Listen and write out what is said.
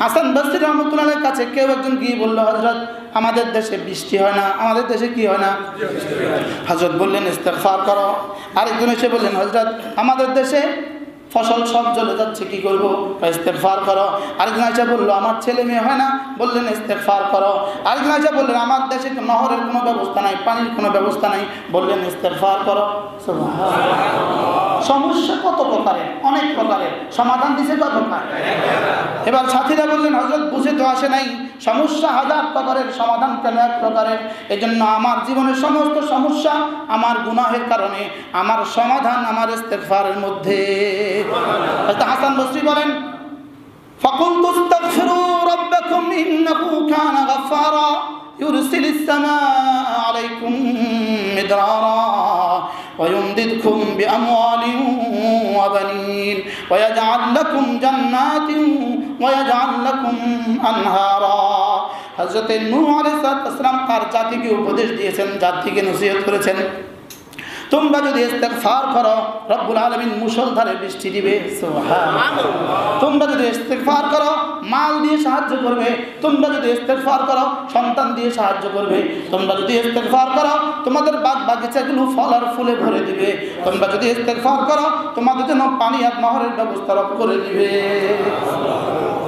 হাসান বসরি রহমতুল্লাহের কাছে কেউ একজন গিয়ে বলল, হযরত আমাদের দেশে বৃষ্টি হয় না, আমাদের দেশে কি হয় না? হযরত বললেন ইস্তেগফার করো। আরেকজন এসে বললেন, হযরত আমাদের দেশে ফসল সব জ্বলে যাচ্ছে, কি করবো? ইস্তেগফার করো। আরেকজন এসে বললো, আমার ছেলে মেয়ে হয় না, বললেন ইস্তেগফার করো। আরেকজন এসে বললেন, আমার দেশে নহরের কোনো ব্যবস্থা নাই, পানির কোনো ব্যবস্থা নাই, বললেন ইস্তেগফার করো। সমস্যা কত প্রকারের, অনেক প্রকারের, সমাধান দিছে কত প্রকার। এবার সাথীরা বললেন, হযরত বুঝে তো আসে নাই, সমস্যা হাজার প্রকারের, সমাধান কেন এক প্রকারের? এজন্য আমার জীবনের সমস্ত সমস্যা আমার গুনাহের কারণে, আমার সমাধান আমার ইস্তেগফারের মধ্যে। হাসান বসরি বলেন, ফাকুলতু ইস্তাগফিরু রাব্বাকুম ইন্নাহু কানা গাফফারা ইউরসিলিস সামাআ আলাইকুম মিদরারা ويمددكم بأموال وبنين ويجعل لكم جنات ويجعل لكم أنهارا। হযরত নূহ আলাইহিস সালাম তার জাতিকে উপদেশ দিয়েছেন, জাতিকে নসিহত করেছেন, তোমরা যদি ইস্তেগফার করো রব্বুল আলামিন মুষলধারে বৃষ্টি দিবে। সুবহানাল্লাহ। তোমরা যদি ইস্তেগফার করো মাল দিয়ে সাহায্য করবে, তোমরা যদি ইস্তেগফার করো সন্তান দিয়ে সাহায্য করবে, তোমরা যদি ইস্তেগফার করো তোমাদের বাগ বাগিচাগুলো ফল আর ফুলে ভরে দিবে, তোমরা যদি ইস্তেগফার করো তোমাদের জন্য পানি আর নহরের ব্যবস্থা করে দিবে।